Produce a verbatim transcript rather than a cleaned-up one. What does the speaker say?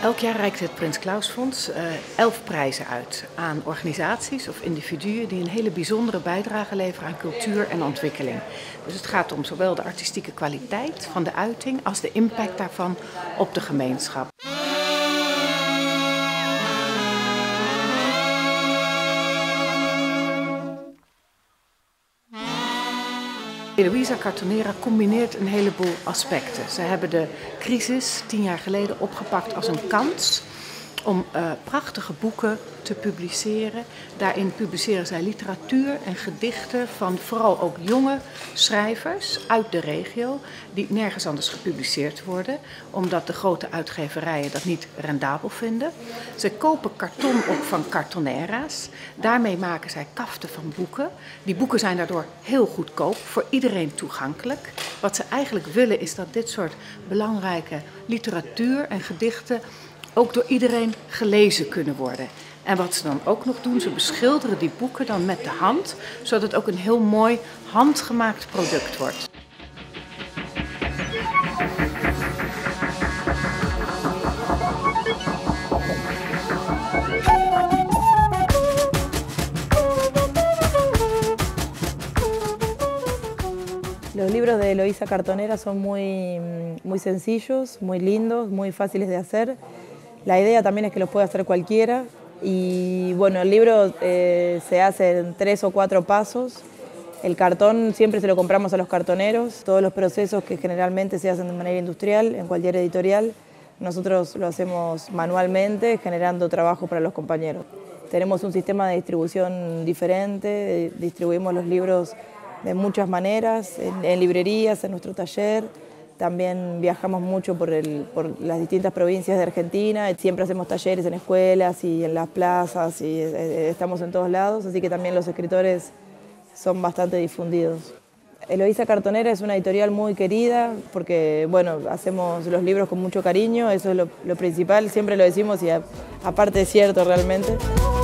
Elk jaar reikt het Prins Claus Fonds uh, elf prijzen uit aan organisaties of individuen die een hele bijzondere bijdrage leveren aan cultuur en ontwikkeling. Dus het gaat om zowel de artistieke kwaliteit van de uiting als de impact daarvan op de gemeenschap. Eloïsa Cartonera combineert een heleboel aspecten. Ze hebben de crisis tien jaar geleden opgepakt als een kans om uh, prachtige boeken te publiceren. Daarin publiceren zij literatuur en gedichten van vooral ook jonge schrijvers uit de regio die nergens anders gepubliceerd worden, omdat de grote uitgeverijen dat niet rendabel vinden. Ze kopen karton op van cartonera's. Daarmee maken zij kaften van boeken. Die boeken zijn daardoor heel goedkoop, voor iedereen toegankelijk. Wat ze eigenlijk willen is dat dit soort belangrijke literatuur en gedichten ook door iedereen gelezen kunnen worden. En wat ze dan ook nog doen, ze beschilderen die boeken dan met de hand, zodat het ook een heel mooi handgemaakt product wordt. Los libros de Eloísa Cartonera son muy, muy sencillos, muy lindos, muy fáciles de hacer. La idea también es que los pueda hacer cualquiera y bueno, el libro eh, se hace en tres o cuatro pasos. El cartón siempre se lo compramos a los cartoneros. Todos los procesos que generalmente se hacen de manera industrial en cualquier editorial, nosotros lo hacemos manualmente, generando trabajo para los compañeros. Tenemos un sistema de distribución diferente, distribuimos los libros de muchas maneras, en, en librerías, en nuestro taller. También viajamos mucho por, el, por las distintas provincias de Argentina. Siempre hacemos talleres en escuelas y en las plazas y eh, estamos en todos lados, así que también los escritores son bastante difundidos. Eloísa Cartonera es una editorial muy querida porque bueno, hacemos los libros con mucho cariño, eso es lo, lo principal, siempre lo decimos y a, aparte es cierto realmente.